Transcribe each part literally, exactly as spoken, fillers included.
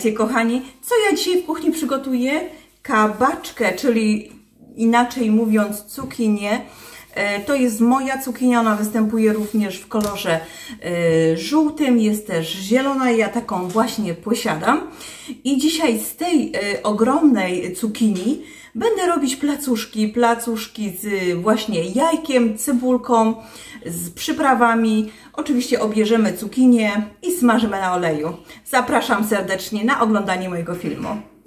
Witajcie kochani, co ja dzisiaj w kuchni przygotuję? Kabaczkę, czyli inaczej mówiąc cukinię. To jest moja cukinia, ona występuje również w kolorze żółtym, jest też zielona i ja taką właśnie posiadam. I dzisiaj z tej ogromnej cukinii będę robić placuszki, placuszki z właśnie jajkiem, cebulką, z przyprawami. Oczywiście obierzemy cukinię i smażymy na oleju. Zapraszam serdecznie na oglądanie mojego filmu.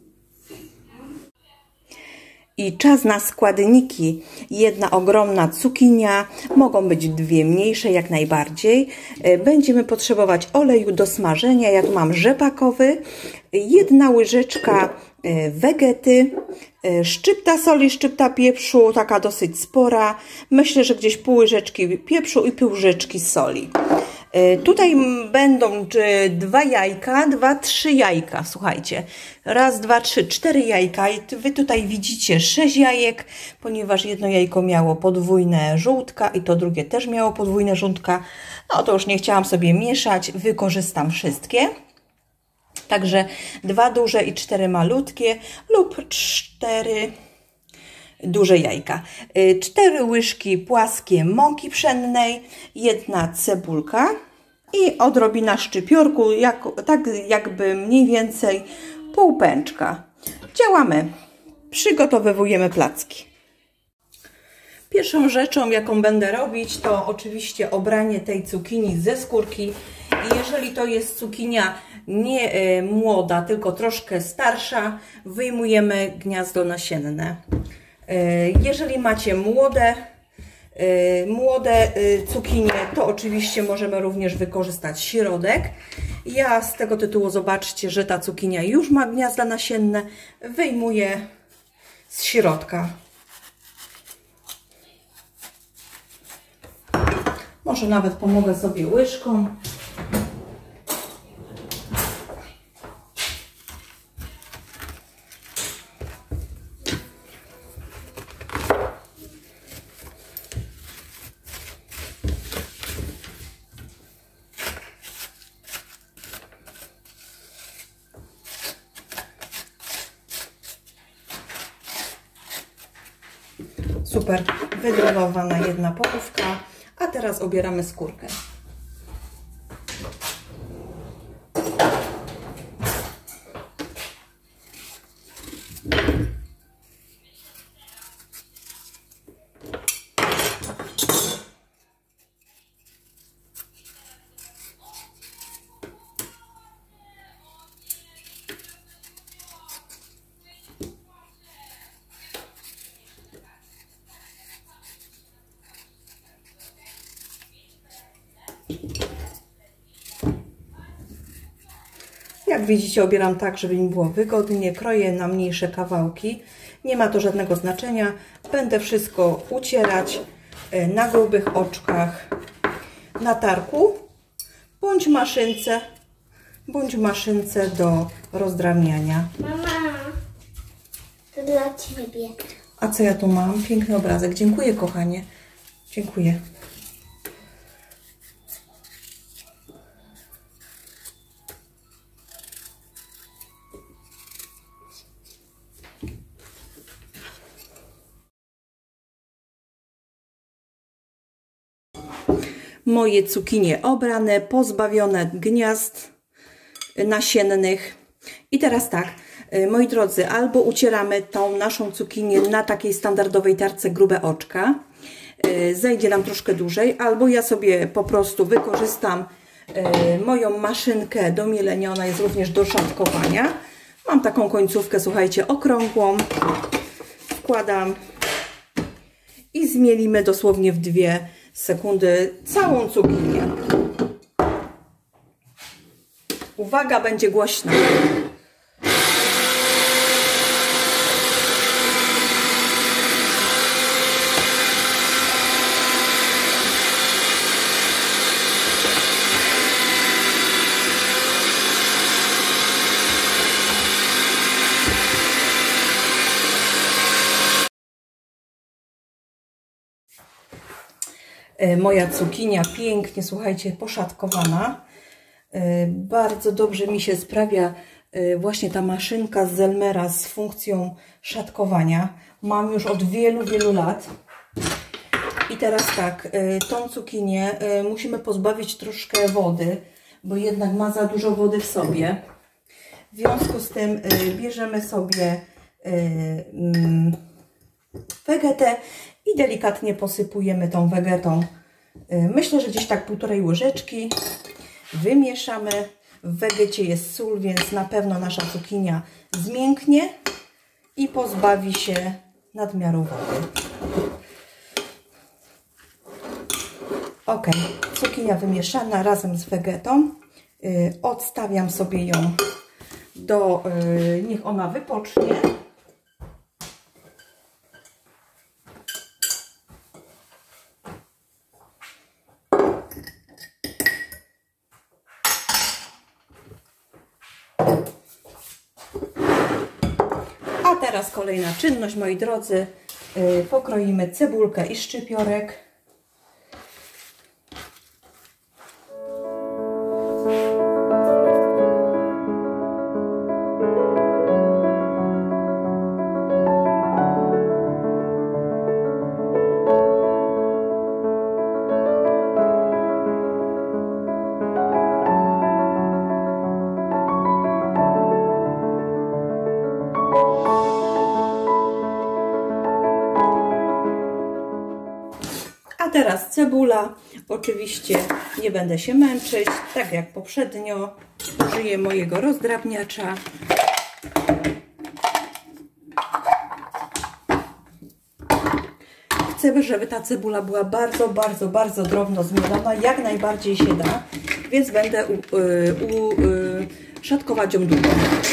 I czas na składniki. Jedna ogromna cukinia, mogą być dwie mniejsze jak najbardziej. Będziemy potrzebować oleju do smażenia. Ja tu mam rzepakowy, jedna łyżeczka wegety, szczypta soli, szczypta pieprzu, taka dosyć spora. Myślę, że gdzieś pół łyżeczki pieprzu i pół łyżeczki soli. Tutaj będą dwa jajka, dwa, trzy jajka, słuchajcie. Raz, dwa, trzy, cztery jajka. Wy tutaj widzicie sześć jajek, ponieważ jedno jajko miało podwójne żółtka i to drugie też miało podwójne żółtka. No to już nie chciałam sobie mieszać, wykorzystam wszystkie. Także dwa duże i cztery malutkie lub cztery duże jajka. Cztery łyżki płaskie mąki pszennej, jedna cebulka i odrobina szczypiorku, jak, tak jakby mniej więcej pół pęczka. Działamy. Przygotowujemy placki. Pierwszą rzeczą, jaką będę robić, to oczywiście obranie tej cukinii ze skórki. I jeżeli to jest cukinia nie y, młoda, tylko troszkę starsza, wyjmujemy gniazdo nasienne. Jeżeli macie młode, młode cukinie, to oczywiście możemy również wykorzystać środek. Ja z tego tytułu, zobaczcie, że ta cukinia już ma gniazda nasienne, wyjmuję z środka. Może nawet pomogę sobie łyżką. Super, wydrogowana jedna połówka, a teraz obieramy skórkę. Jak widzicie, obieram tak, żeby mi było wygodnie, kroję na mniejsze kawałki. Nie ma to żadnego znaczenia. Będę wszystko ucierać na grubych oczkach na tarku, bądź maszynce, bądź maszynce do rozdrabniania. Mama, to dla Ciebie. A co ja tu mam? Piękny obrazek. Dziękuję, kochanie. Dziękuję. Moje cukinie obrane, pozbawione gniazd nasiennych. I teraz tak, moi drodzy, albo ucieramy tą naszą cukinię na takiej standardowej tarce grube oczka, zejdzie nam troszkę dłużej, albo ja sobie po prostu wykorzystam moją maszynkę do mielenia, ona jest również do szatkowania. Mam taką końcówkę, słuchajcie, okrągłą, wkładam i zmielimy dosłownie w dwie sekundy całą cukinię. Uwaga, będzie głośno. Moja cukinia pięknie, słuchajcie, poszatkowana. Bardzo dobrze mi się sprawia właśnie ta maszynka z Zelmera z funkcją szatkowania. Mam już od wielu, wielu lat. I teraz tak, tą cukinię musimy pozbawić troszkę wody, bo jednak ma za dużo wody w sobie. W związku z tym bierzemy sobie wegetę i delikatnie posypujemy tą wegetą. Myślę, że gdzieś tak półtorej łyżeczki. Wymieszamy. W wegecie jest sól, więc na pewno nasza cukinia zmięknie i pozbawi się nadmiaru wody. Ok, cukinia wymieszana razem z wegetą. Yy, odstawiam sobie ją do, yy, niech ona wypocznie. A teraz kolejna czynność, moi drodzy. Yy, pokroimy cebulkę i szczypiorek. A teraz cebula. Oczywiście nie będę się męczyć, tak jak poprzednio. Użyję mojego rozdrabniacza. Chcę, żeby ta cebula była bardzo, bardzo, bardzo drobno zmielona, jak najbardziej się da, więc będę u, u, u, szatkować ją długo.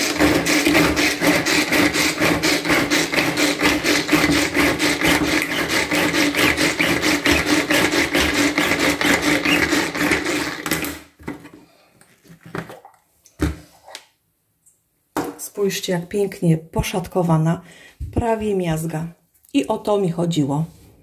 Spójrzcie, jak pięknie poszatkowana, prawie miazga. I o to mi chodziło.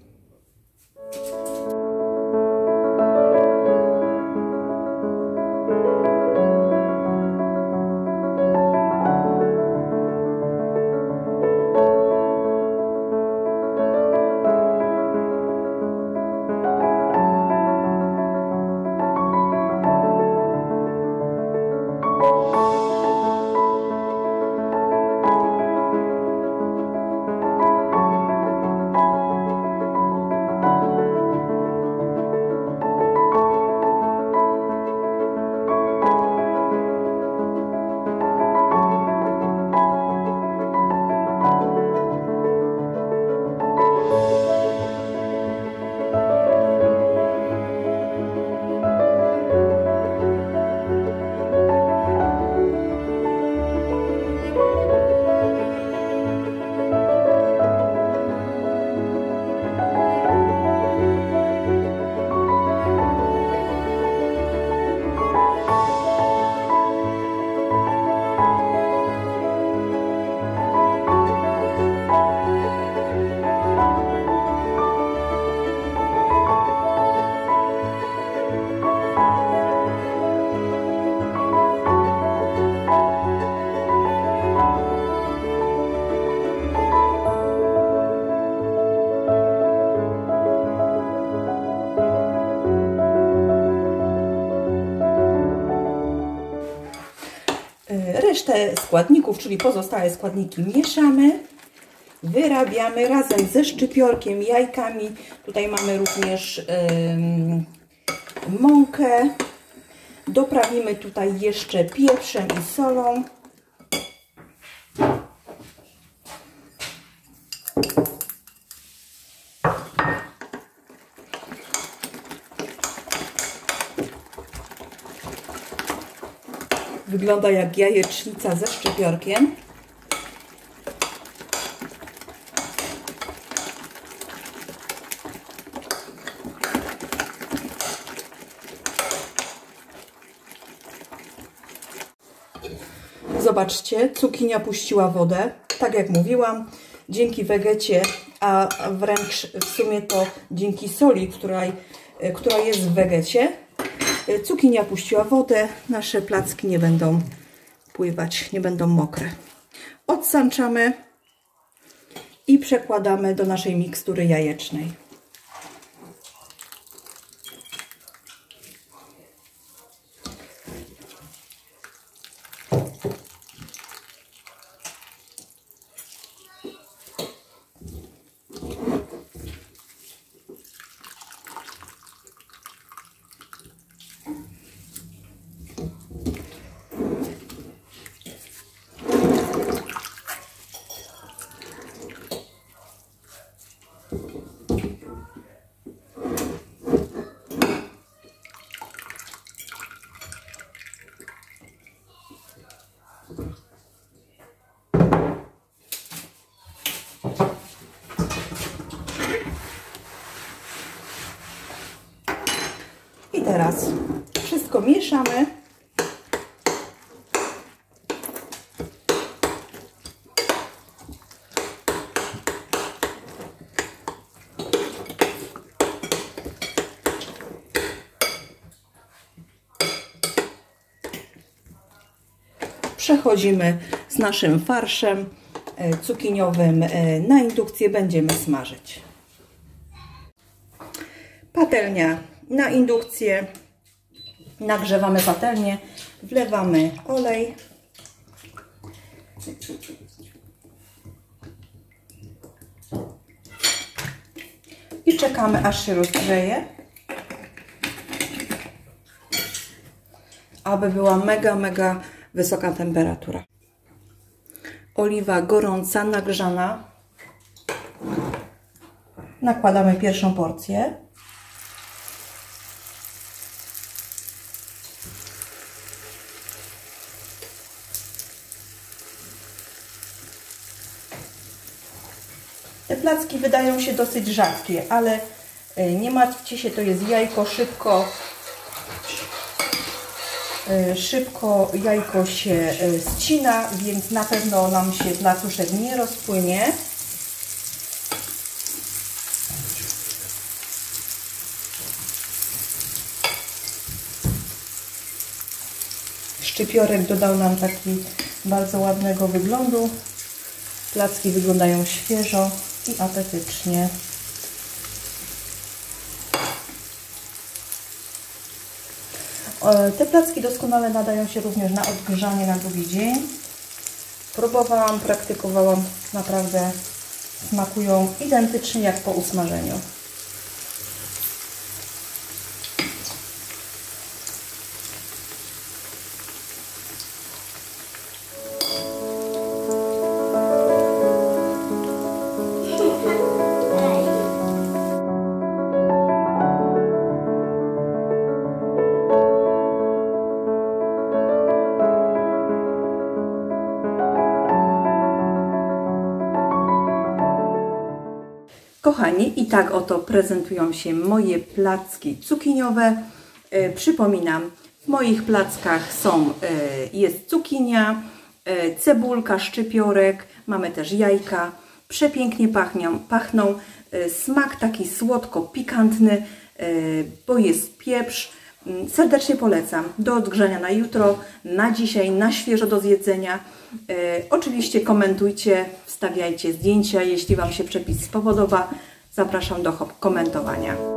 Resztę składników, czyli pozostałe składniki mieszamy, wyrabiamy razem ze szczypiorkiem, jajkami. Tutaj mamy również yy, mąkę. Doprawimy tutaj jeszcze pieprzem i solą. Wygląda jak jajecznica ze szczypiorkiem. Zobaczcie, cukinia puściła wodę. Tak jak mówiłam, dzięki wegecie, a wręcz w sumie to dzięki soli, która, która jest w wegecie, cukinia puściła wodę. Nasze placki nie będą pływać, nie będą mokre. Odsączamy i przekładamy do naszej mikstury jajecznej. I teraz wszystko mieszamy. Przechodzimy z naszym farszem cukiniowym na indukcję, będziemy smażyć. Patelnia na indukcję, nagrzewamy patelnię, wlewamy olej. I czekamy, aż się rozgrzeje, aby była mega, mega wysoka temperatura. Oliwa gorąca, nagrzana. Nakładamy pierwszą porcję. Te placki wydają się dosyć rzadkie, ale nie martwcie się, to jest jajko, szybko, szybko jajko się ścina, więc na pewno nam się placuszek nie rozpłynie. Szczypiorek dodał nam taki bardzo ładnego wyglądu. Placki wyglądają świeżo i apetycznie. Te placki doskonale nadają się również na odgrzanie na drugi dzień. Próbowałam, praktykowałam, naprawdę smakują identycznie jak po usmażeniu. Kochani, i tak oto prezentują się moje placki cukiniowe. E, przypominam, w moich plackach są, e, jest cukinia, e, cebulka, szczypiorek, mamy też jajka. Przepięknie pachnią, pachną. E, smak taki słodko-pikantny, e, bo jest pieprz. Serdecznie polecam do odgrzania na jutro, na dzisiaj, na świeżo do zjedzenia. E, oczywiście komentujcie, wstawiajcie zdjęcia, jeśli Wam się przepis spodoba. Zapraszam do komentowania.